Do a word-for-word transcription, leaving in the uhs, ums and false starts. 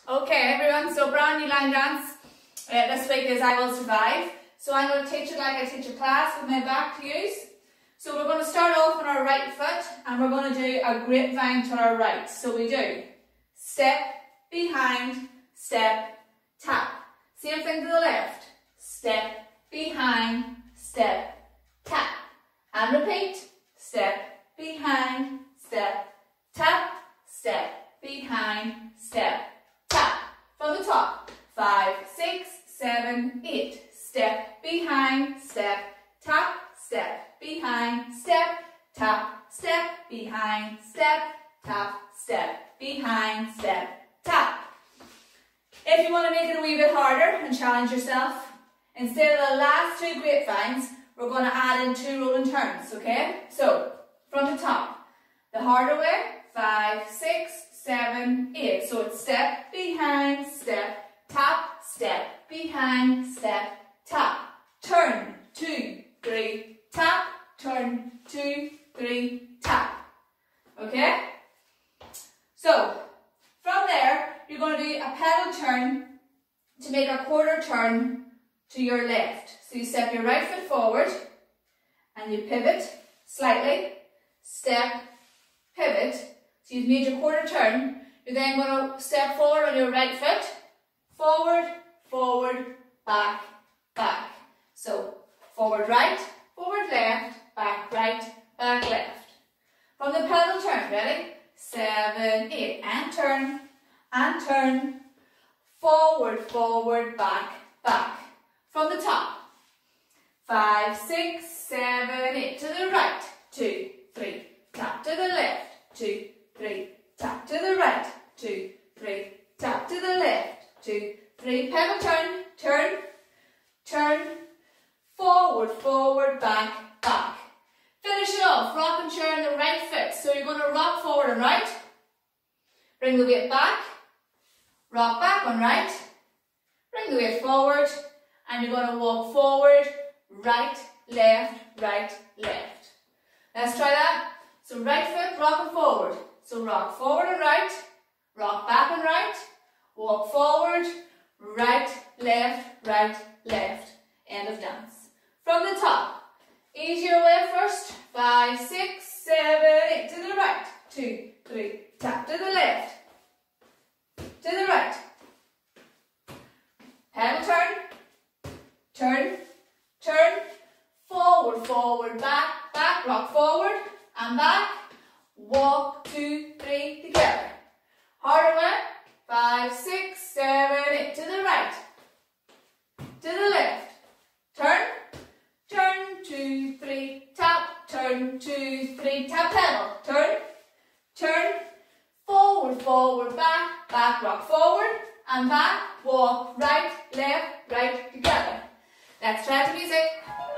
Okay everyone, so brand new line dance uh, this week is I Will Survive. So I'm going to teach it like I teach a class with my back to you. So we're going to start off on our right foot and we're going to do a grapevine to our right. So we do step, behind, step, tap. Same thing to the left. Step, behind, step, tap. And repeat. Step, behind, step, tap, step, behind, step, tap. From the top. Five, six, seven, eight. Step, behind, step, tap, step, behind, step, tap, step, behind, step, tap, step, behind, step, tap. If you want to make it a wee bit harder and challenge yourself, instead of the last two grapevines, we're going to add in two rolling turns, okay? So, from the top, the harder way, five, six, seven, eight. So it's step, behind, step, tap, step, behind, step, tap. Turn, two, three, tap, turn, two, three, tap. Okay? So, from there, you're going to do a pedal turn to make a quarter turn to your left. So you step your right foot forward and you pivot slightly, step, pivot. So you've made your quarter turn. You're then going to step forward on your right foot, forward, forward, back, back. So forward right, forward left, back right, back left. From the pedal turn, ready? Seven, eight, and turn, and turn, forward, forward, back, back. From the top, five, six, seven, eight, to the right, two, three, tap to the left, two, three, tap to the right, two, three, tap to the left, two, three, pedal turn, turn, turn, forward, forward, back, back. Finish it off, rock and chair on the right foot. So you're going to rock forward and right, bring the weight back, rock back on right, bring the weight forward, and you're going to walk forward, right, left, right, left. Let's try that. So right foot, rocking forward. So rock forward and right, rock back and right, walk forward, right, left, right, left. End of dance. From the top, easier way first. Five, six, seven, eight. To the right. Two, three. Tap to the left. To the right. Pedal turn. Turn. Turn. Forward, forward, back, back. Rock forward and back. Walk, two, three, together. Harder way. Five, six, seven, eight. To the right. To the left. Turn. Turn, two, three, tap. Turn, two, three, tap. Pedal. Turn. Turn. Forward, forward, back, back. Rock forward and back. Walk right, left, right, together. Let's try the music.